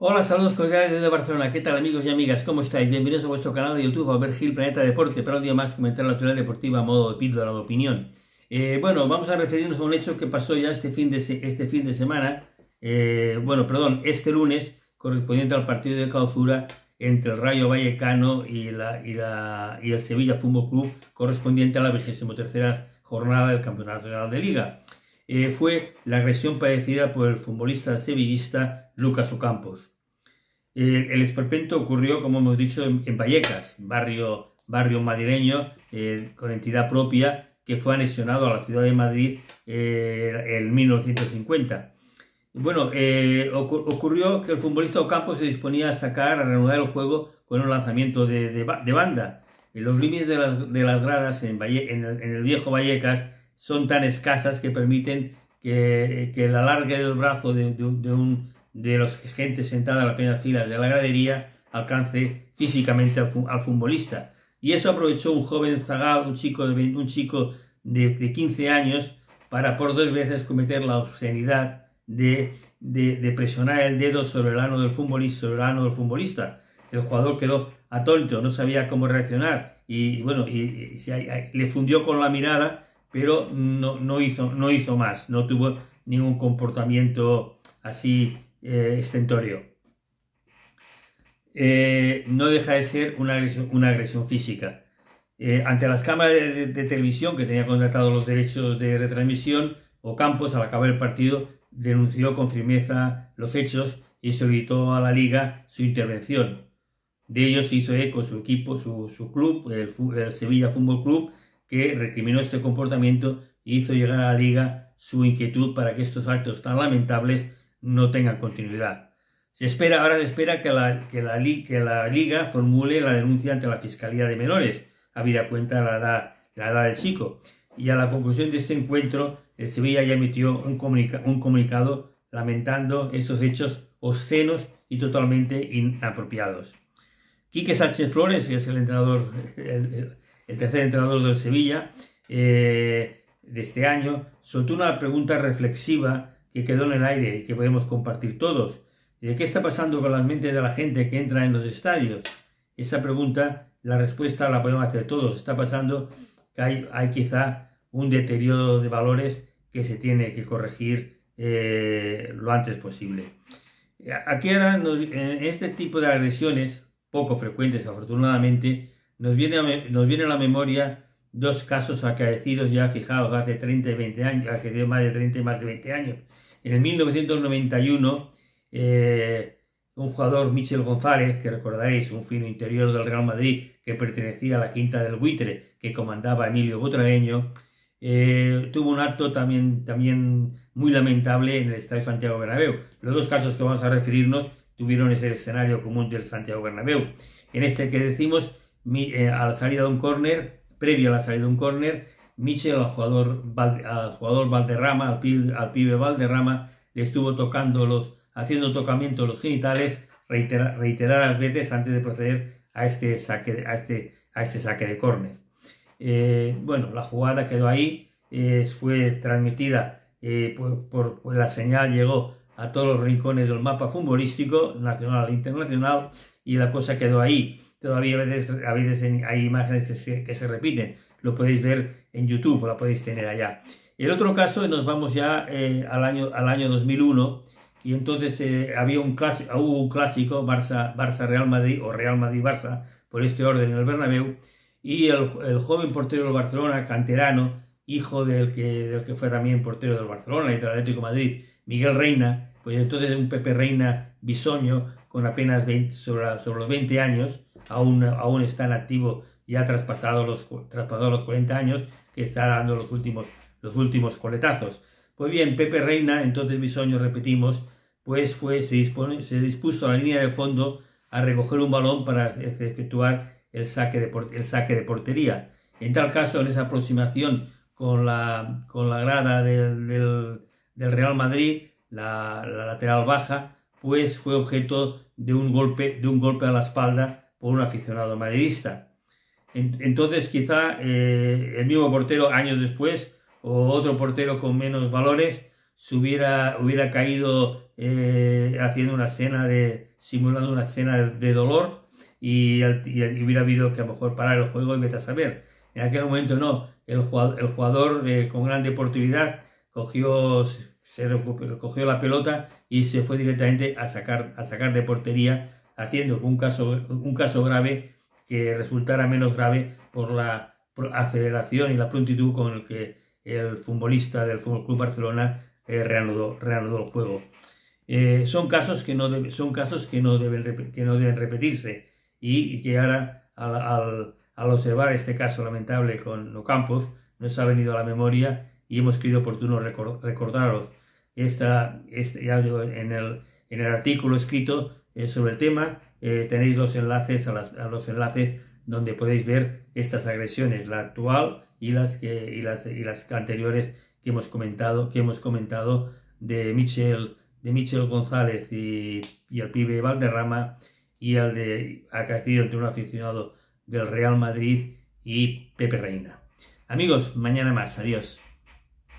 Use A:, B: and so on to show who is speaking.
A: Hola, saludos cordiales desde Barcelona. ¿Qué tal, amigos y amigas? ¿Cómo estáis? Bienvenidos a vuestro canal de YouTube, Albert Gil Planeta Deporte, para un día más comentar la actualidad deportiva a modo de píldora de opinión. Bueno, vamos a referirnos a un hecho que pasó ya este fin de semana, este lunes, correspondiente al partido de clausura entre el Rayo Vallecano y el Sevilla Fútbol Club, correspondiente a la 23ª jornada del Campeonato Nacional de Liga. Fue la agresión padecida por el futbolista sevillista Lucas Ocampos. El esperpento ocurrió, como hemos dicho, en Vallecas, barrio madrileño con entidad propia, que fue anexionado a la ciudad de Madrid en 1950. Bueno, ocurrió que el futbolista Ocampos se disponía a reanudar el juego con un lanzamiento de banda. Los límites de las gradas en el viejo Vallecas son tan escasas que permiten que el alargue del brazo de los gente sentada en las primeras filas de la gradería alcance físicamente al futbolista. Y eso aprovechó un joven zagal, un chico de 15 años, para por 2 veces cometer la obscenidad de presionar el dedo sobre el ano del futbolista. El jugador quedó atónito, no sabía cómo reaccionar y le fundió con la mirada, pero no hizo más, no tuvo ningún comportamiento así estentorio. No deja de ser una agresión física. Ante las cámaras de televisión que tenía contratados los derechos de retransmisión, Ocampos, al acabar el partido, denunció con firmeza los hechos y solicitó a la Liga su intervención. De ello se hizo eco su equipo, su club, el Sevilla Fútbol Club, que recriminó este comportamiento e hizo llegar a la Liga su inquietud para que estos actos tan lamentables no tengan continuidad. Ahora se espera que la Liga formule la denuncia ante la Fiscalía de Menores, habida cuenta la edad del chico. Y a la conclusión de este encuentro, el Sevilla ya emitió un comunicado lamentando estos hechos obscenos y totalmente inapropiados. Quique Sánchez Flores, que es el tercer entrenador del Sevilla de este año, soltó una pregunta reflexiva que quedó en el aire y que podemos compartir todos. ¿De qué está pasando con las mentes de la gente que entra en los estadios? Esa pregunta, la respuesta la podemos hacer todos. Está pasando que hay quizá un deterioro de valores que se tiene que corregir lo antes posible. Aquí ahora, en este tipo de agresiones, poco frecuentes afortunadamente, nos viene a la memoria 2 casos acaecidos ya, fijaos, hace 30 y 20 años, hace más de 30 y más de 20 años. En el 1991, un jugador, Michel González, que recordaréis, un fino interior del Real Madrid, que pertenecía a la Quinta del Buitre, que comandaba Emilio Butragueño, tuvo un acto también muy lamentable en el Estadio Santiago Bernabéu. Los 2 casos que vamos a referirnos tuvieron ese escenario común del Santiago Bernabéu. En este que decimos, a la salida de un córner, previo a la salida de un córner, Michel al jugador Valderrama, al pibe Valderrama, le estuvo haciendo tocamiento los genitales reiteradas veces antes de proceder a este saque de córner. La jugada quedó ahí, fue transmitida por la señal, llegó a todos los rincones del mapa futbolístico, nacional e internacional, y la cosa quedó ahí. Todavía a veces hay imágenes que se repiten, lo podéis ver en YouTube, lo podéis tener allá. El otro caso, nos vamos ya al año 2001, y entonces hubo un clásico, Barça-Real Madrid, o Real Madrid-Barça, por este orden en el Bernabéu, y el joven portero del Barcelona, canterano, hijo del que fue también portero del Barcelona y del Atlético de Madrid, Miguel Reina, pues entonces un Pepe Reina bisoño, con apenas sobre los 20 años, aún está en activo, ya traspasado los 40 años, que está dando los últimos coletazos. Pues bien, Pepe Reina, entonces bisoño, repetimos, pues se dispuso a la línea de fondo a recoger un balón para efectuar el saque de portería. En tal caso, en esa aproximación con la grada del Real Madrid, la lateral baja, pues fue objeto de un golpe a la espalda por un aficionado madridista. Entonces quizá el mismo portero años después, o otro portero con menos valores, hubiera caído haciendo una escena simulando una escena de dolor y hubiera habido que a lo mejor parar el juego y vete a saber. En aquel momento no, el jugador con gran deportividad cogió la pelota y se fue directamente a sacar de portería, haciendo un caso grave que resultara menos grave por la aceleración y la prontitud con el que el futbolista del Fútbol Club Barcelona reanudó el juego. Son casos que no deben repetirse y que ahora al observar este caso lamentable con Ocampos nos ha venido a la memoria y hemos creído oportuno recordaros. Ya digo, en el artículo escrito sobre el tema tenéis los enlaces a los enlaces donde podéis ver estas agresiones, la actual y las anteriores que hemos comentado de Michel González y el pibe Valderrama, y el de acaecido entre un aficionado del Real Madrid y Pepe Reina. Amigos, mañana más. Adiós.